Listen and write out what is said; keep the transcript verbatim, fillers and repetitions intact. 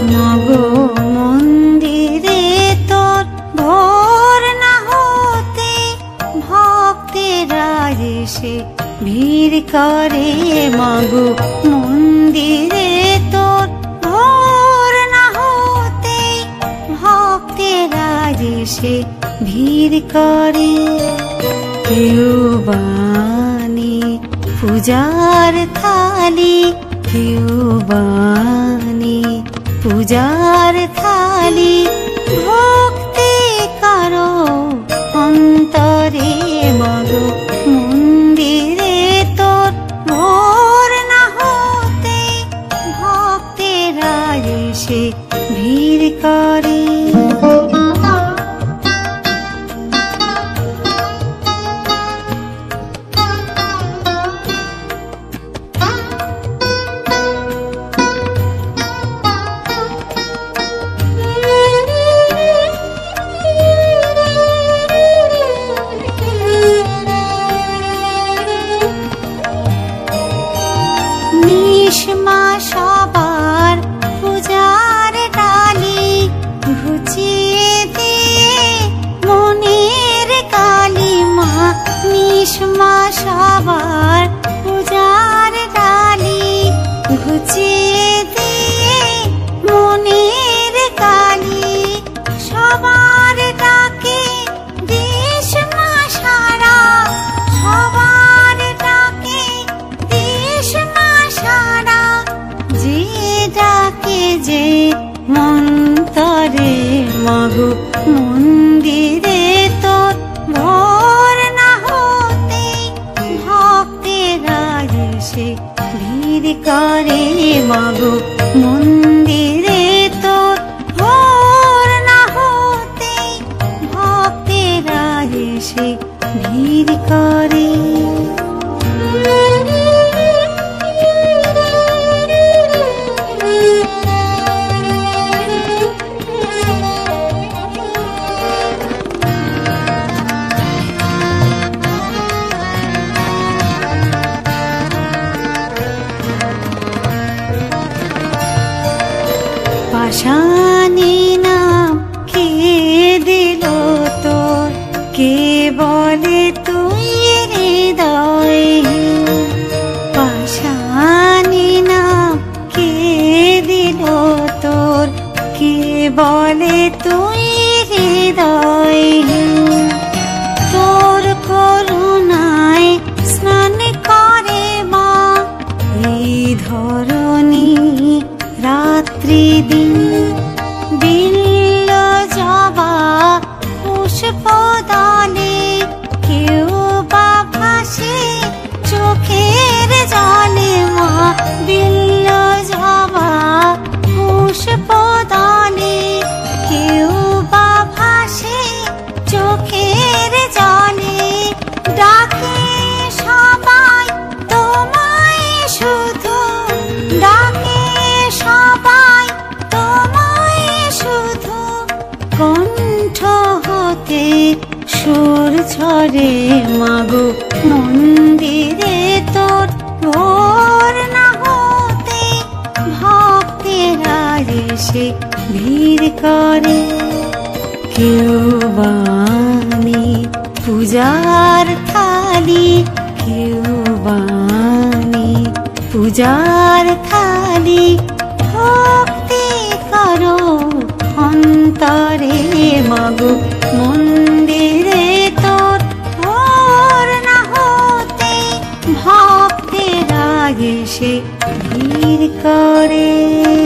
মাগো মন্দিরে তোর ভোর না হতে ভক্তেরা এসে ভিড় করে। মাগো মন্দিরে তোর ভোর না হতে ভক্তেরা এসে ভিড় করে। কেউ বানি পূজার থালি, কেউ বানি পূজার থালি, ভক্তি করো অন্তরে। মাগো মন্দিরে তোর ভোর না হতে ভক্তেরা এসে ভিড় করে। নিশমা সবার পূজার ডালি ঘুচিয়ে দিয়ে মনের কালী মা। নিশমা সবার পূজার ডালি ঘুচিয়ে দিয়ে মনের কালী। সবার ডাকে দেশ মা সারা, সবার ডাকে দেশ মা সারা। যে ডাকে যে মন্তরে মাগো মন্দিরে তোর ভোর না হতে ভক্তেরা এসে ভিড় করে। মাগো মন্দিরে তোর ভোর না হতে ভক্তেরা এসে ভিড় করে। পাশানি নাম কে দিল তোর, কে বলে তুই হৃদয়। পাশানি নাম কে দিল তোর, কে বলে তুই হৃদয়। তোর করুণায় স্নান করে মা এই ধরণী রাত্রি দিন। বিল্ল জবা পুষ্প দলে কেউ বা ভাসে চোখের জলে মা। বিল্ল জবা পুষ্প দলে কেউ বা ভাসে চোখের জলে। ডাকে সবাই তোমায় শুধু, ডাকে সবাই তোমায় শুধু। কণ্ঠ হতে সুর ঝরে মাগো মন্দিরে তোর ভোর না হতে ভক্তেরা এসে ভিড় করে। কেউ বানি পূজার থালি, কেউ বানি পূজার থালি, ভক্তি করো অন্তরে। মাগো মন্দিরে তোর ভোর না হতে ভক্তেরা এসে ভিড় করে।